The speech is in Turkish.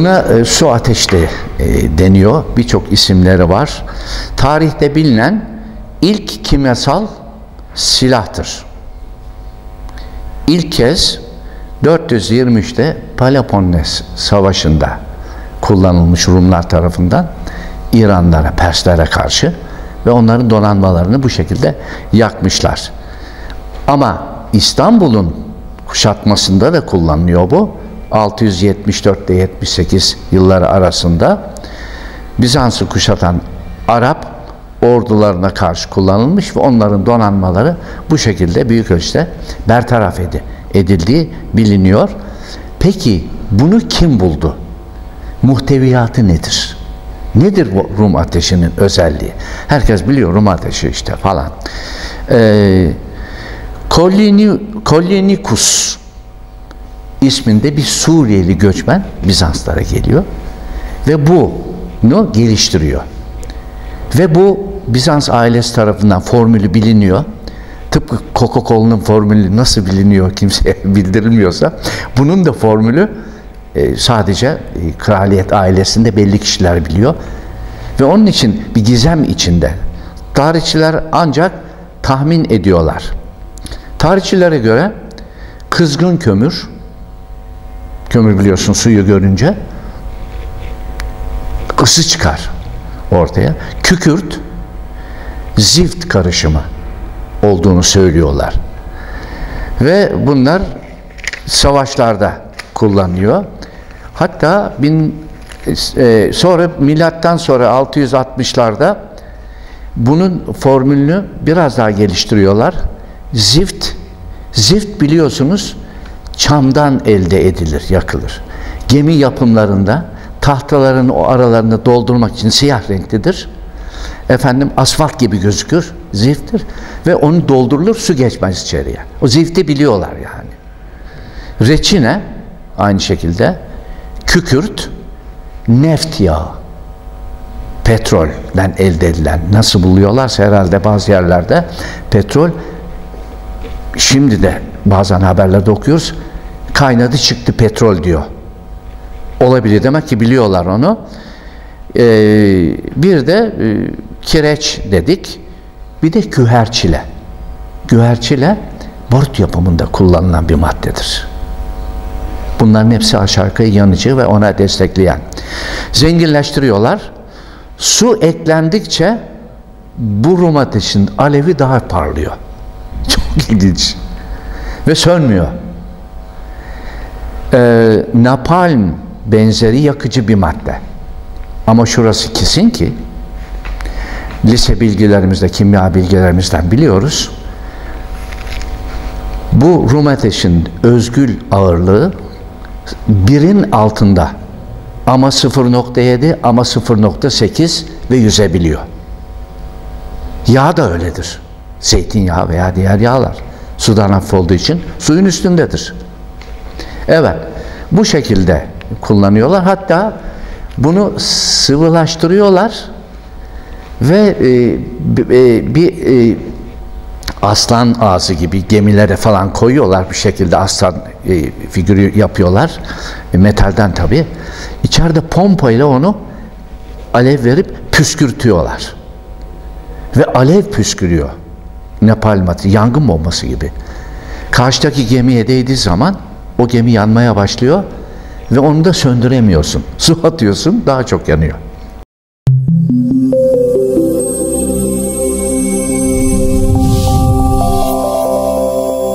Buna su ateşte deniyor. Birçok isimleri var. Tarihte bilinen ilk kimyasal silahtır. İlk kez 423'te Peloponnes Savaşı'nda kullanılmış Rumlar tarafından İranlara, Perslere karşı ve onların donanmalarını bu şekilde yakmışlar. Ama İstanbul'un kuşatmasında da kullanılıyor bu. 674 ile 78 yılları arasında Bizans'ı kuşatan Arap ordularına karşı kullanılmış ve onların donanmaları bu şekilde büyük ölçüde bertaraf edildiği biliniyor. Peki bunu kim buldu? Muhteviyatı nedir? Nedir bu Rum ateşinin özelliği? Herkes biliyor Rum ateşi işte falan. Kolyenikus isminde bir Suriyeli göçmen Bizanslara geliyor ve bunu geliştiriyor. Ve bu Bizans ailesi tarafından formülü biliniyor. Tıpkı Coca-Cola'nın formülü nasıl biliniyor kimseye bildirilmiyorsa bunun da formülü sadece kraliyet ailesinde belli kişiler biliyor. Ve onun için bir gizem içinde. Tarihçiler ancak tahmin ediyorlar. Tarihçilere göre kızgın kömür biliyorsun suyu görünce ısı çıkar ortaya. Kükürt, zift karışımı olduğunu söylüyorlar. Ve bunlar savaşlarda kullanılıyor. Hatta sonra milattan sonra 660'larda bunun formülünü biraz daha geliştiriyorlar. Zift biliyorsunuz çamdan elde edilir, yakılır. Gemi yapımlarında tahtaların o aralarını doldurmak için siyah renklidir. Asfalt gibi gözükür, zifttir. Ve onu doldurulur, su geçmez içeriye. O zifti biliyorlar yani. Reçine aynı şekilde, kükürt, neft yağı, petrolden elde edilen, nasıl buluyorlarsa herhalde bazı yerlerde petrol, şimdi de bazen haberlerde okuyoruz, kaynadı çıktı petrol diyor. Olabilir, demek ki biliyorlar onu. Bir de kireç dedik, bir de güherçile. Güherçile barut yapımında kullanılan bir maddedir. Bunların hepsi aşağı yukarı yanıcı ve ona destekleyen. Zenginleştiriyorlar. Su eklendikçe bu Rum ateşinin alevi daha parlıyor. Çok ilginç. Ve sönmüyor. Napalm benzeri yakıcı bir madde. Ama şurası kesin ki lise bilgilerimizde, kimya bilgilerimizden biliyoruz. Bu Rum ateşinin özgül ağırlığı 1'in altında. Ama 0.7, ama 0.8 ve yüzebiliyor. Yağ da öyledir. Zeytinyağı veya diğer yağlar. Sudan hafif olduğu için suyun üstündedir. Evet, bu şekilde kullanıyorlar. Hatta bunu sıvılaştırıyorlar ve bir aslan ağzı gibi gemilere falan koyuyorlar, bir şekilde aslan figürü yapıyorlar. Metalden tabii. İçeride pompa ile onu alev verip püskürtüyorlar. Ve alev püskürüyor. Napalm, yangın bombası gibi. Karşıdaki gemiye değdiği zaman o gemi yanmaya başlıyor ve onu da söndüremiyorsun. Su atıyorsun, daha çok yanıyor.